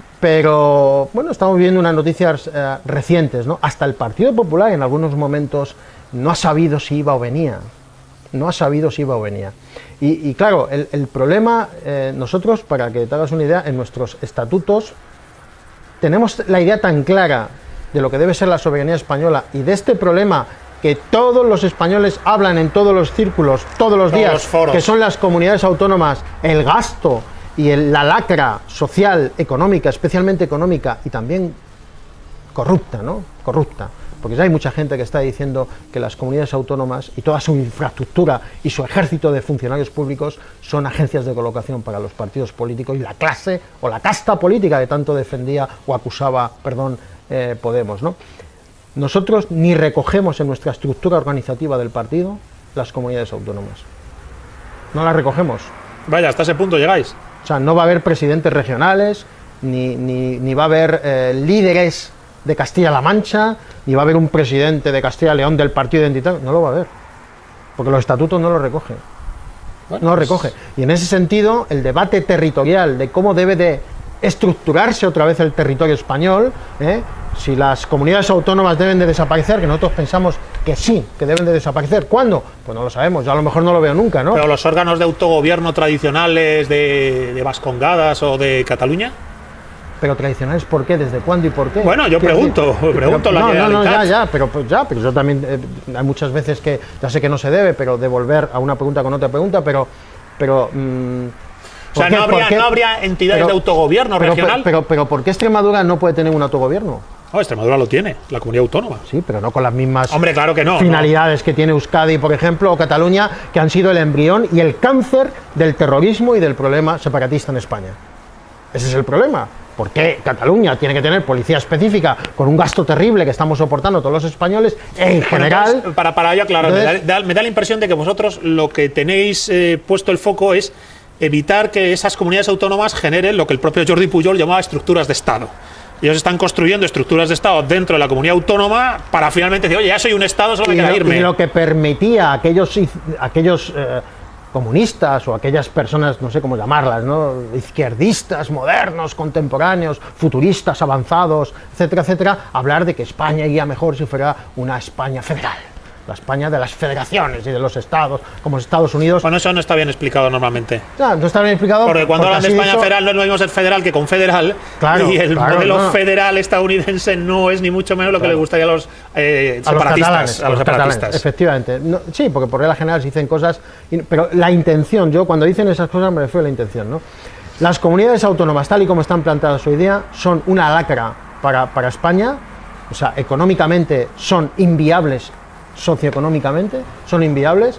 Pero, bueno, estamos viendo unas noticias eh, recientes, ¿no? Hasta el Partido Popular en algunos momentos no ha sabido si iba o venía, no ha sabido si iba o venía. Y, y claro, el, el problema, eh, nosotros, para que te hagas una idea, en nuestros estatutos tenemos la idea tan clara de lo que debe ser la soberanía española y de este problema que todos los españoles hablan en todos los círculos, todos los días, todos los foros, que son las comunidades autónomas, el gasto y el, la lacra social, económica, especialmente económica y también corrupta, ¿no? Corrupta. Porque ya hay mucha gente que está diciendo que las comunidades autónomas y toda su infraestructura y su ejército de funcionarios públicos son agencias de colocación para los partidos políticos y la clase o la casta política que tanto defendía o acusaba, perdón, eh, Podemos, ¿no? Nosotros ni recogemos en nuestra estructura organizativa del partido las comunidades autónomas. No las recogemos. Vaya, hasta ese punto llegáis. O sea, no va a haber presidentes regionales, ni, ni, ni va a haber eh, líderes de Castilla-La Mancha, ni va a haber un presidente de Castilla-León del Partido Identitario. No lo va a haber, porque los estatutos no lo recogen. Bueno, no lo recoge. Y en ese sentido, el debate territorial de cómo debe de estructurarse otra vez el territorio español, ¿eh? Si las comunidades autónomas deben de desaparecer, que nosotros pensamos que sí, que deben de desaparecer. ¿Cuándo? Pues no lo sabemos, yo a lo mejor no lo veo nunca, ¿no? Pero los órganos de autogobierno tradicionales de, de Vascongadas o de Cataluña. Pero tradicionales, ¿por qué? ¿Desde cuándo y por qué? Bueno, yo pregunto, decir, pregunto pero, la No, no, no, ya, realidad. ya, pero pues ya, pero yo también, eh, hay muchas veces que, ya sé que no se debe, pero devolver a una pregunta con otra pregunta, pero, pero mmm, o sea, no habría, no habría entidades pero, de autogobierno pero, regional. Pero, pero, pero, ¿por qué Extremadura no puede tener un autogobierno? No, Extremadura lo tiene, la comunidad autónoma. Sí, pero no con las mismas Hombre, claro que no, finalidades no. que tiene Euskadi, por ejemplo, o Cataluña, que han sido el embrión y el cáncer del terrorismo y del problema separatista en España. Ese es el problema. ¿Por qué Cataluña tiene que tener policía específica con un gasto terrible que estamos soportando todos los españoles en general? Bueno, entonces, para, para ello, claro, entonces, me, da, me da la impresión de que vosotros lo que tenéis eh, puesto el foco es evitar que esas comunidades autónomas generen lo que el propio Jordi Pujol llamaba estructuras de Estado. Ellos están construyendo estructuras de Estado dentro de la comunidad autónoma para finalmente decir, oye, ya soy un Estado, solo me queda lo, irme. Y lo que permitía a aquellos, aquellos eh, comunistas o aquellas personas, no sé cómo llamarlas, ¿no? Izquierdistas, modernos, contemporáneos, futuristas, avanzados, etcétera, etcétera, hablar de que España iría mejor si fuera una España federal. La España de las federaciones y de los estados, como los Estados Unidos. Bueno, eso no está bien explicado normalmente. No, no está bien explicado. Porque cuando porque hablan de España dicho, federal no es lo mismo ser federal que confederal. Claro, y el claro, modelo no. federal estadounidense no es ni mucho menos lo que Claro. le gustaría a los eh, a los separatistas. catalanes, a los separatistas. catalanes, efectivamente. No, sí, porque por regla general se dicen cosas, y, pero la intención, yo cuando dicen esas cosas me refiero a la intención, ¿no? Las comunidades autónomas, tal y como están planteadas hoy día, son una lacra para, para España, o sea, económicamente son inviables, socioeconómicamente son inviables,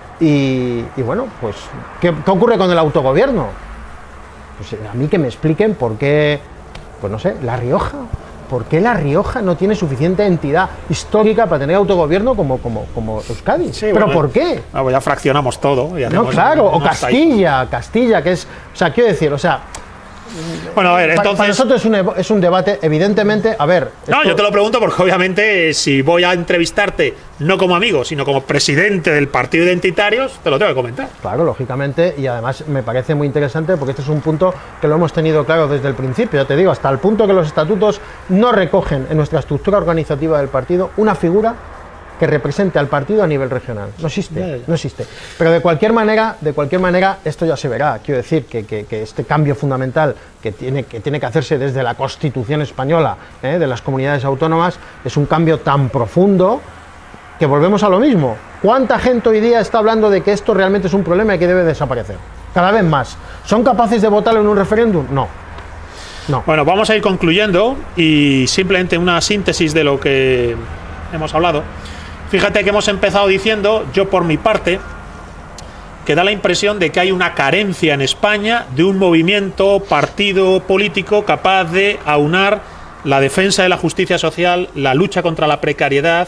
y, y bueno, pues, ¿qué, ¿qué ocurre con el autogobierno? Pues a mí que me expliquen por qué, pues no sé, La Rioja. ¿Por qué La Rioja no tiene suficiente entidad histórica para tener autogobierno como, como, como Euskadi? Sí, ¿Pero bueno, por qué? Ah, pues ya fraccionamos todo. Y No, hacemos claro, o una Castilla, Castilla, que es... O sea, quiero decir, o sea... Bueno, a ver, pa- entonces... Para nosotros es un, evo- es un debate, evidentemente, a ver... No, esto- yo te lo pregunto porque obviamente eh, si voy a entrevistarte no como amigo, sino como presidente del Partido Identitarios, te lo tengo que comentar. Claro, lógicamente, y además me parece muy interesante porque este es un punto que lo hemos tenido claro desde el principio, ya te digo, hasta el punto que los estatutos no recogen en nuestra estructura organizativa del partido una figura que represente al partido a nivel regional. No existe, Ya, ya. no existe. Pero de cualquier manera, de cualquier manera, esto ya se verá. Quiero decir que, que- que este cambio fundamental que tiene, que tiene que hacerse desde la Constitución española, ¿eh? de las comunidades autónomas, es un cambio tan profundo que volvemos a lo mismo. ¿Cuánta gente hoy día está hablando de que esto realmente es un problema y que debe desaparecer? Cada vez más. ¿Son capaces de votarlo en un referéndum? No. No. Bueno, vamos a ir concluyendo y simplemente una síntesis de lo que hemos hablado. Fíjate que hemos empezado diciendo, yo por mi parte, que da la impresión de que hay una carencia en España de un movimiento, partido político capaz de aunar la defensa de la justicia social, la lucha contra la precariedad,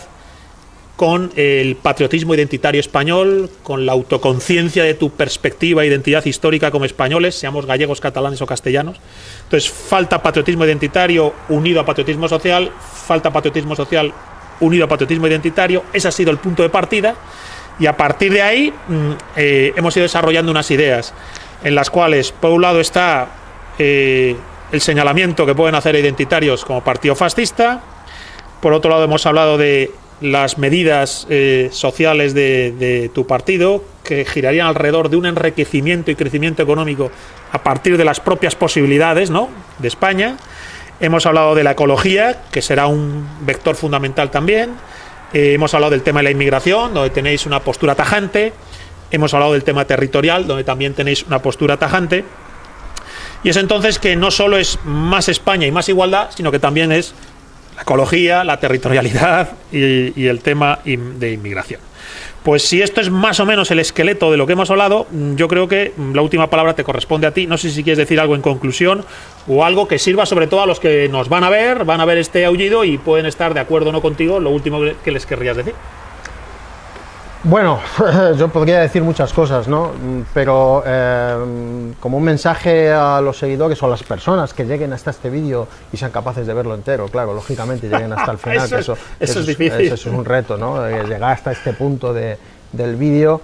con el patriotismo identitario español, con la autoconciencia de tu perspectiva e identidad histórica como españoles, seamos gallegos, catalanes o castellanos. Entonces, falta patriotismo identitario unido a patriotismo social, falta patriotismo social unido a patriotismo identitario. Ese ha sido el punto de partida, y a partir de ahí mmm, eh, hemos ido desarrollando unas ideas en las cuales, por un lado, está eh, el señalamiento que pueden hacer identitarios como partido fascista. Por otro lado, hemos hablado de las medidas eh, sociales de, de tu partido, que girarían alrededor de un enriquecimiento y crecimiento económico a partir de las propias posibilidades, ¿no?, de España. hemos hablado de la ecología, que será un vector fundamental también, eh, hemos hablado del tema de la inmigración, donde tenéis una postura tajante, hemos hablado del tema territorial, donde también tenéis una postura tajante, y es entonces que no solo es más España y más igualdad, sino que también es la ecología, la territorialidad y, y el tema de inmigración. Pues si esto es más o menos el esqueleto de lo que hemos hablado, yo creo que la última palabra te corresponde a ti. No sé si quieres decir algo en conclusión o algo que sirva sobre todo a los que nos van a ver, van a ver este aullido y pueden estar de acuerdo o no contigo, lo último que les querrías decir. Bueno, yo podría decir muchas cosas, ¿no? Pero eh, como un mensaje a los seguidores o a las personas que lleguen hasta este vídeo y sean capaces de verlo entero, claro, lógicamente lleguen hasta el final, eso, que eso, eso, eso es difícil. Eso es un reto, ¿no? Llegar hasta este punto de, del vídeo.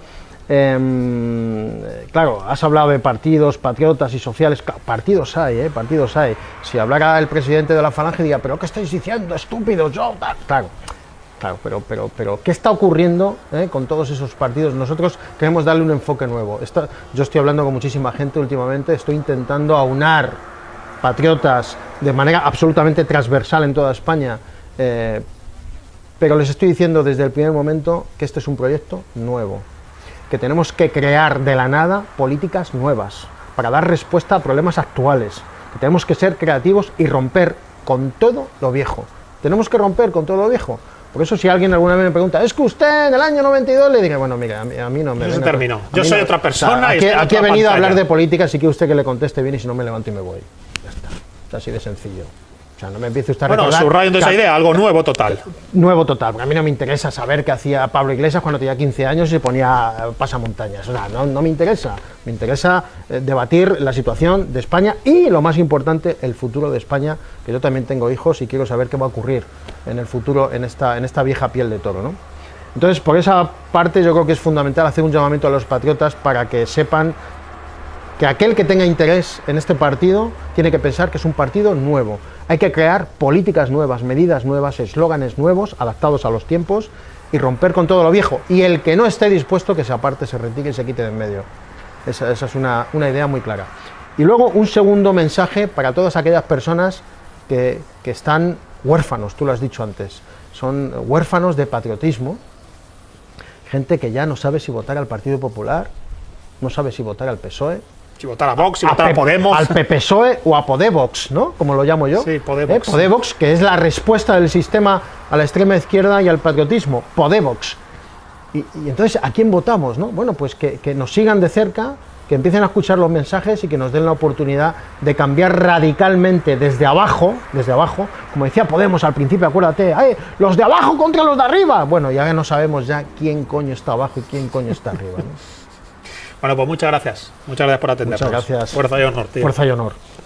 Eh, claro, has hablado de partidos, patriotas y sociales. Partidos hay, ¿eh? Partidos hay. Si hablara el presidente de la Falange, diría, ¿pero qué estáis diciendo, estúpidos? Yo, claro. Claro, pero, pero, pero ¿qué está ocurriendo eh, con todos esos partidos? Nosotros queremos darle un enfoque nuevo. Esta, yo estoy hablando con muchísima gente últimamente, estoy intentando aunar patriotas de manera absolutamente transversal en toda España, eh, pero les estoy diciendo desde el primer momento que este es un proyecto nuevo, que tenemos que crear de la nada políticas nuevas para dar respuesta a problemas actuales, que tenemos que ser creativos y romper con todo lo viejo. Tenemos que romper con todo lo viejo. Por eso si alguien alguna vez me pregunta, ¿es que usted en el año noventa y dos? Le diré, bueno, mira, a mí, a mí no me... Eso se terminó. Yo soy no, otra persona. O sea, aquí y aquí he venido pantalla. a hablar de política, si quiere usted que le conteste bien y si no me levanto y me voy. Ya está. Es así de sencillo. O sea, no me empiece usted a Bueno, recordar... subrayando esa que, idea, algo nuevo total. Nuevo total, porque a mí no me interesa saber qué hacía Pablo Iglesias cuando tenía quince años y se ponía pasamontañas. O sea, no, no me interesa. Me interesa eh, debatir la situación de España y, lo más importante, el futuro de España, que yo también tengo hijos y quiero saber qué va a ocurrir en el futuro en esta, en esta vieja piel de toro, ¿no? Entonces, por esa parte yo creo que es fundamental hacer un llamamiento a los patriotas para que sepan que aquel que tenga interés en este partido tiene que pensar que es un partido nuevo. Hay que crear políticas nuevas, medidas nuevas, eslóganes nuevos, adaptados a los tiempos y romper con todo lo viejo. Y el que no esté dispuesto, que se aparte, se retire y se quite de en medio. Esa, esa es una, una idea muy clara. Y luego un segundo mensaje para todas aquellas personas que, que están huérfanos, tú lo has dicho antes, son huérfanos de patriotismo, gente que ya no sabe si votar al Partido Popular, no sabe si votar al P S O E, Si votar a Vox, si votar a, a Podemos. Al P P S O E o a Podevox, ¿no? Como lo llamo yo. Sí, Podevox. ¿Eh? Podevox, que es la respuesta del sistema a la extrema izquierda y al patriotismo. Podevox. Y, y entonces, ¿a quién votamos, no? Bueno, pues que, que nos sigan de cerca, que empiecen a escuchar los mensajes y que nos den la oportunidad de cambiar radicalmente desde abajo, desde abajo, como decía Podemos al principio, acuérdate, ¡ay, los de abajo contra los de arriba! Bueno, ya no sabemos ya quién coño está abajo y quién coño está arriba, ¿no? Bueno, pues muchas gracias. Muchas gracias por atendernos. Muchas gracias. Fuerza y honor, tío. Fuerza y honor.